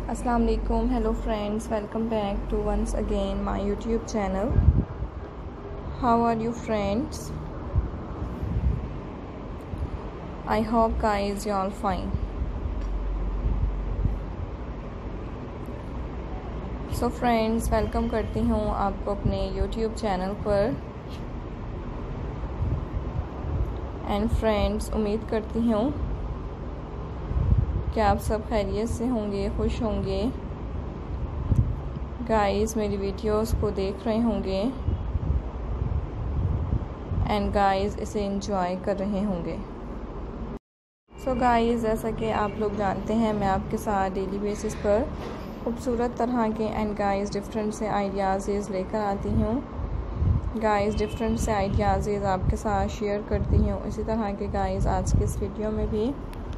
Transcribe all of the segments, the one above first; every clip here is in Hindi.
अस्सलाम वालेकुम, hello friends, welcome back to once again my YouTube channel. How are you friends? I hope guys you all fine. So friends, welcome करती हूँ आपको अपने यूट्यूब चैनल पर। एंड फ्रेंड्स, उम्मीद करती हूँ कि आप सब खैरियत से होंगे, खुश होंगे। गाइस मेरी वीडियोस को देख रहे होंगे एंड गाइस इसे एंजॉय कर रहे होंगे। सो गाइस, जैसा कि आप लोग जानते हैं, मैं आपके साथ डेली बेसिस पर खूबसूरत तरह के एंड गाइस डिफरेंट से आइडियाज़ लेकर आती हूँ। गाइस डिफरेंट से आइडियाज़ आपके साथ शेयर करती हूँ। इसी तरह के गाइस आज के इस वीडियो में भी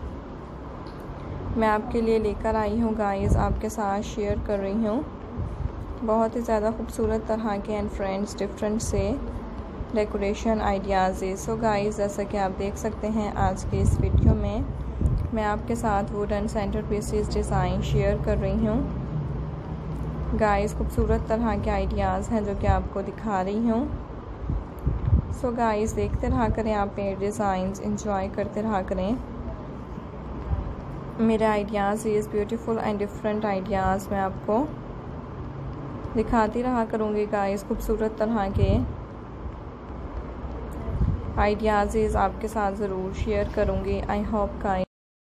मैं आपके लिए लेकर आई हूँ। गाइस आपके साथ शेयर कर रही हूँ बहुत ही ज़्यादा खूबसूरत तरह के एंड फ्रेंड्स डिफरेंट से डेकोरेशन आइडियाज़। सो गाइस, जैसा कि आप देख सकते हैं, आज के इस वीडियो में मैं आपके साथ wooden centre pieces design share कर रही हूँ। गाइस खूबसूरत तरह के आइडियाज़ हैं जो कि आपको दिखा रही हूँ। सो गाइस देखते रहा करें, आप मेरे डिज़ाइंस इंजॉय करते रहा करें। मेरे ideas beautiful and different ideas मैं आपको दिखाती रहा करूँगी। गाइस खूबसूरत तरह के आइडियाज़ आपके साथ ज़रूर शेयर करूँगी। आई होप गाइस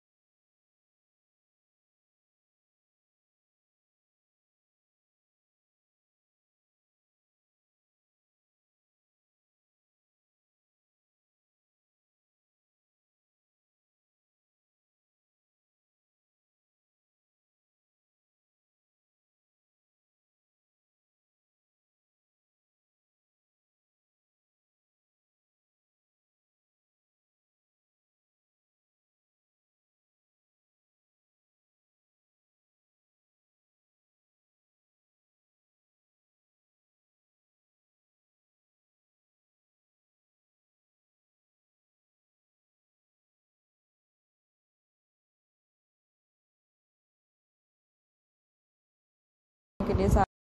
के लिए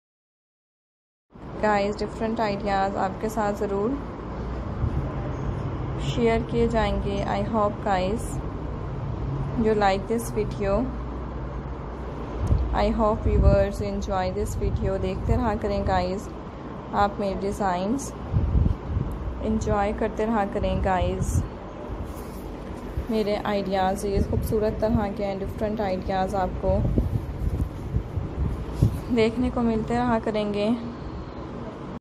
गाइस डिफरेंट आइडियाज़ आपके साथ ज़रूर शेयर किए जाएंगे। I hope guys you like this video. I hope viewers enjoy this video. देखते रहा करें गाइस, आप मेरे डिज़ाइंस इंजॉय करते रहा करें। गाइस मेरे आइडियाज़ खूबसूरत तरह के एंड डिफरेंट आइडियाज़ आपको देखने को मिलते रहा करेंगे।